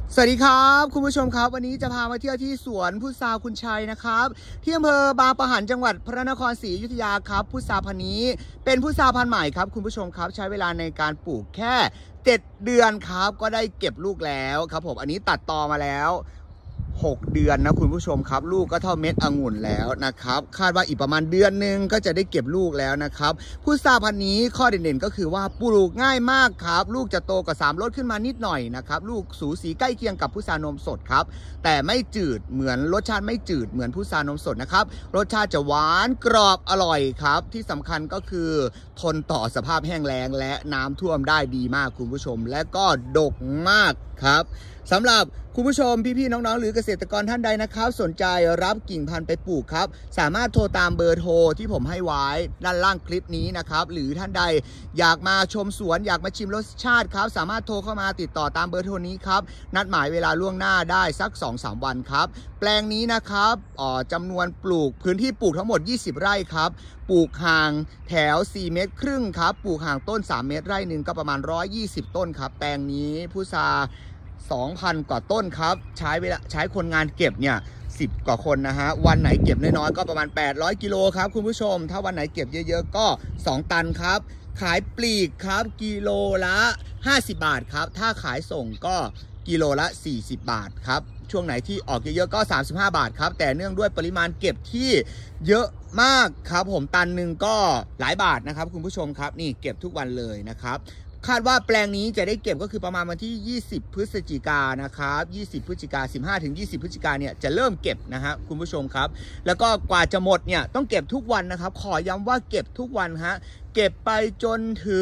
สวัสดีครับคุณผู้ชมครับวันนี้จะพามาเที่ยวที่สวนพุทราคุณชัยนะครับที่อำเภอบางปะหันจังหวัดพระนครศรีอยุธยาครับพุทราพันธุ์นี้เป็นพุทราพันธุ์ใหม่ครับคุณผู้ชมครับใช้เวลาในการปลูกแค่7 เดือนครับก็ได้เก็บลูกแล้วครับผมอันนี้ตัดตอมาแล้ว6 เดือนนะคุณผู้ชมครับลูกก็เท่าเม็ดองุ่นแล้วนะครับคาดว่าอีกประมาณเดือนนึงก็จะได้เก็บลูกแล้วนะครับพุทราพันธุ์นี้ข้อเด่นๆก็คือว่าปลูกง่ายมากครับลูกจะโตกว่า3 รสขึ้นมานิดหน่อยนะครับลูกสูสีใกล้เคียงกับพุทรานมสดครับแต่ไม่จืดเหมือนรสชาติไม่จืดเหมือนพุทรานมสดนะครับรสชาติจะหวานกรอบอร่อยครับที่สำคัญก็คือทนต่อสภาพแห้งแล้งและน้ำท่วมได้ดีมากคุณผู้ชมและก็ดกมากครับสำหรับคุณผู้ชมพี่ๆน้องๆหรือเกษตรกรท่านใดนะครับสนใจรับกิ่งพันธุ์ไปปลูกครับสามารถโทรตามเบอร์โทรที่ผมให้ไว้ด้านล่างคลิปนี้นะครับหรือท่านใดอยากมาชมสวนอยากมาชิมรสชาติครับสามารถโทรเข้ามาติดต่อตามเบอร์โทรนี้ครับนัดหมายเวลาล่วงหน้าได้สัก 2-3 วันครับแปลงนี้นะครับจำนวนปลูกพื้นที่ปลูกทั้งหมด20 ไร่ครับปลูกห่างแถว4 เมตรครึ่งครับปลูกห่างต้น3 เมตรไร่หนึ่งก็ประมาณ120 ต้นครับแปลงนี้พุทรา 2,000 กว่าต้นครับใช้คนงานเก็บเนี่ย10 กว่าคนนะฮะวันไหนเก็บน้อยๆก็ประมาณ800 กิโลครับคุณผู้ชมถ้าวันไหนเก็บเยอะๆก็2 ตันครับขายปลีกครับกิโลละ50 บาทครับถ้าขายส่งก็กิโลละ40 บาทครับช่วงไหนที่ออกเยอะๆก็35 บาทครับแต่เนื่องด้วยปริมาณเก็บที่เยอะมากครับผมตันหนึ่งก็หลายบาทนะครับคุณผู้ชมครับนี่เก็บทุกวันเลยนะครับคาดว่าแปลงนี้จะได้เก็บก็คือประมาณวันที่20 พฤศจิกายนนะครับ20 พฤศจิกายน15-20 พฤศจิกายนเนี่ยจะเริ่มเก็บนะฮะคุณผู้ชมครับแล้วก็กว่าจะหมดเนี่ยต้องเก็บทุกวันนะครับขอย้ำว่าเก็บทุกวันฮะเก็บไปจน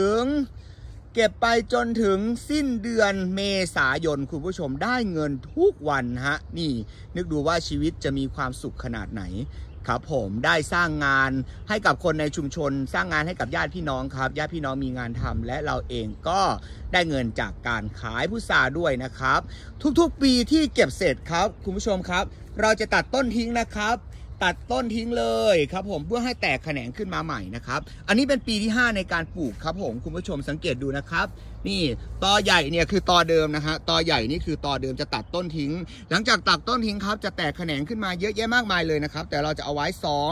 ถึงสิ้นเดือนเมษายนคุณผู้ชมได้เงินทุกวันฮะนี่นึกดูว่าชีวิตจะมีความสุขขนาดไหนครับผมได้สร้างงานให้กับคนในชุมชนสร้างงานให้กับญาติพี่น้องครับญาติพี่น้องมีงานทำและเราเองก็ได้เงินจากการขายพุทราด้วยนะครับทุกๆปีที่เก็บเสร็จครับคุณผู้ชมครับเราจะตัดต้นทิ้งนะครับตัดต้นทิ้งเลยครับผมเพื่อให้แตกแขนงขึ้นมาใหม่นะครับอันนี้เป็นปีที่5ในการปลูกครับผมคุณผู้ชมสังเกตดูนะครับนี่ตอใหญ่เนี่ยคือตอเดิมนะฮะตอใหญ่นี่คือตอเดิมจะตัดต้นทิ้งหลังจากตัดต้นทิ้งครับจะแตกแขนงขึ้นมาเยอะแยะมากมายเลยนะครับแต่เราจะเอาไว้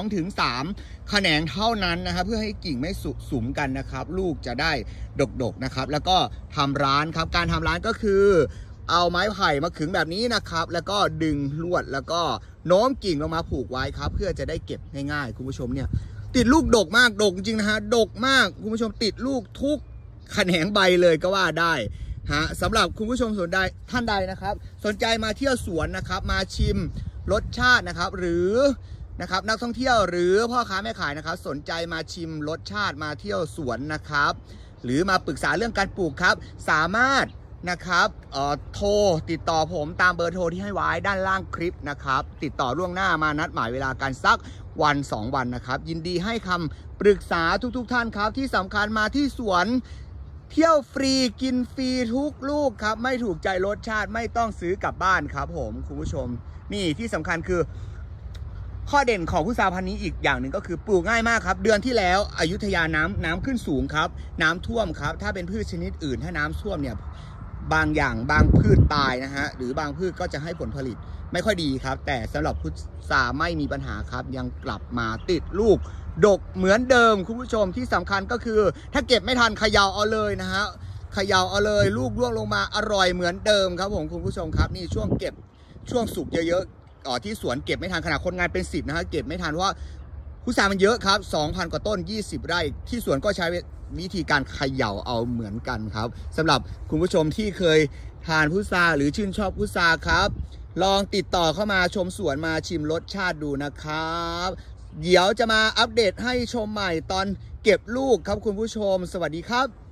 2-3 แขนงเท่านั้นนะครับเพื่อให้กิ่งไม่สุมกันนะครับลูกจะได้ดกนะครับแล้วก็ทำร้านครับการทำร้านก็คือเอาไม้ไผ่มาขึงแบบนี้นะครับแล้วก็ดึงลวดแล้วก็โน้มกิ่งลงมาผูกไว้ครับเพื่อจะได้เก็บง่ายๆคุณผู้ชมเนี่ยติดลูกดกมากดกจริงนะฮะดกมากคุณผู้ชมติดลูกทุกแขนงใบเลยก็ว่าได้ฮะสำหรับคุณผู้ชมท่านใดนะครับสนใจมาเที่ยวสวนนะครับมาชิมรสชาตินะครับหรือนะครับนักท่องเที่ยวหรือพ่อค้าแม่ขายนะครับสนใจมาชิมรสชาติมาเที่ยวสวนนะครับหรือมาปรึกษาเรื่องการปลูกครับสามารถนะครับโทรติดต่อผมตามเบอร์โทรที่ให้ไว้ด้านล่างคลิปนะครับติดต่อล่วงหน้ามานัดหมายเวลากันสัก1-2 วันนะครับยินดีให้คำปรึกษาทุกท่านครับที่สำคัญมาที่สวนเที่ยวฟรีกินฟรีทุกลูกครับไม่ถูกใจรสชาติไม่ต้องซื้อกลับบ้านครับผมคุณผู้ชมนี่ที่สำคัญคือข้อเด่นของพุทราพันธุ์นี้อีกอย่างหนึ่งก็คือปลูกง่ายมากครับเดือนที่แล้วอยุธยาน้ำขึ้นสูงครับน้ำท่วมครับถ้าเป็นพืชชนิดอื่นถ้าน้ำท่วมเนี่ยบางพืชตายนะฮะหรือบางพืชก็จะให้ผลผลิตไม่ค่อยดีครับแต่สำหรับพุทราไม่มีปัญหาครับยังกลับมาติดลูกดกเหมือนเดิมคุณผู้ชมที่สำคัญก็คือถ้าเก็บไม่ทันเขย่าเอาเลยนะฮะเขย่าเอาเลยลูกร่วงลงมาอร่อยเหมือนเดิมครับผมคุณผู้ชมครับนี่ช่วงเก็บช่วงสุกเยอะๆที่สวนเก็บไม่ทันขนาดคนงานเป็น10นะฮะเก็บไม่ทันเพราะว่าพุทรามันเยอะครับ 2,000 กว่าต้น20 ไร่ที่สวนก็ใช้วิธีการเขย่าเอาเหมือนกันครับสำหรับคุณผู้ชมที่เคยทานพุทราหรือชื่นชอบพุทราครับลองติดต่อเข้ามาชมสวนมาชิมรสชาติดูนะครับเดี๋ยวจะมาอัปเดตให้ชมใหม่ตอนเก็บลูกครับคุณผู้ชมสวัสดีครับ